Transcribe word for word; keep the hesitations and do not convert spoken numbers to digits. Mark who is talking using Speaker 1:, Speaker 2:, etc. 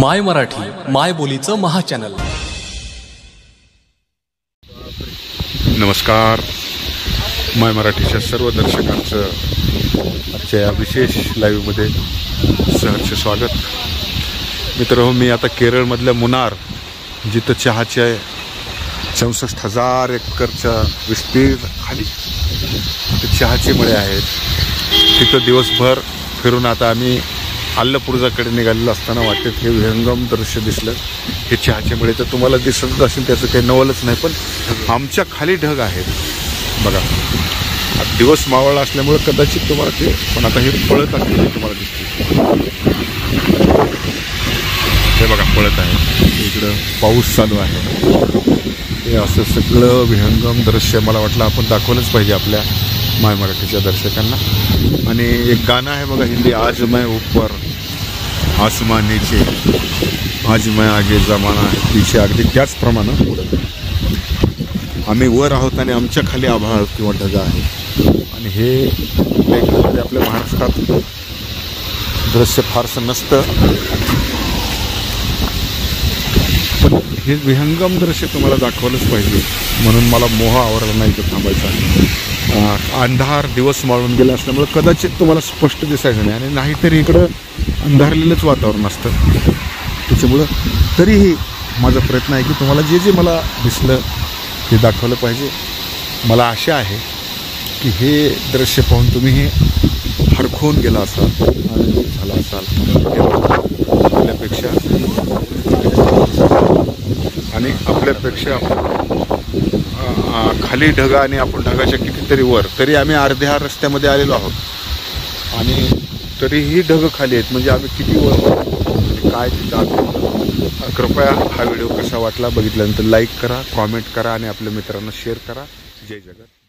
Speaker 1: माय मराठी माय बोलीचं महाचॅनल।
Speaker 2: नमस्कार, माय मराठीच्या सर्व दर्शकांचं आजच्या या विशेष लाईव्हमध्ये सहर्ष स्वागत। मित्रांनो, मी आता केरळमधल्या मुन्नार, जिथं चहाचे चौसष्ट हजार एकरच्या विस्तीर्ण खाली चहाचे मळे आहेत, तिथं दिवसभर फिरून आता आम्ही आल्लपुरजाकडे निघालेलो असताना वाटेत हे विहंगम दृश्य दिसलं। हे चहाचे मळे तर तुम्हाला दिसत असेल, त्याचं काही नवलच नाही, पण आमच्या खाली ढग आहेत बघा। दिवस मावळला असल्यामुळे कदाचित तुम्हाला ते, पण आता हे पळत असलेले तुम्हाला दिसते, हे बघा पळत आहे। इकडं पाऊस चालू आहे। हे असं सगळं विहंगम दृश्य मला वाटलं आपण दाखवलंच पाहिजे आपल्या माय मराठीच्या दर्शकांना। आणि एक गाणं आहे बघा हिंदी, आज मैं ऊपर आसमान नीचे, आज मैं आगे जमाना है पीछे, अगदी त्याचप्रमाणे पुढं आम्ही वर आहोत आणि आमच्या खाली आभाळ किंवा ढगा आहे। आणि हे लेखनामध्ये आपल्या महाराष्ट्रात दृश्य फारसं नसतं, पण हे विहंगम दृश्य तुम्हाला दाखवलंच पाहिजे, म्हणून मला मोह आवरला नाही तर थांबायचा। अंधार दिवस माळून गेला असल्यामुळे कदाचित तुम्हाला स्पष्ट दिसायचं नाही, आणि नाहीतरी इकडं अंधारलेलंच वातावरण असतं, त्याच्यामुळं तरीही माझा प्रयत्न आहे की तुम्हाला जे जे मला दिसलं ते दाखवलं पाहिजे। मला आशा आहे की हे दृश्य पाहून तुम्ही हे हरखून गेला असाल, आनंदित झाला असाल। आपल्यापेक्षा आणि आपल्यापेक्षा खाली ढग आणि आपण ढगाच्या कितीतरी वर, तरी आम्ही अर्ध्या रस्त्यामध्ये आलेलो आहोत आणि तरीही ढग खाली आहेत, म्हणजे आम्ही किती वर आणि काय तिथं। कृपया हा व्हिडिओ कसा वाटला बघितल्यानंतर लाईक करा, कॉमेंट करा आणि आपल्या मित्रांना शेअर करा। जय जगत।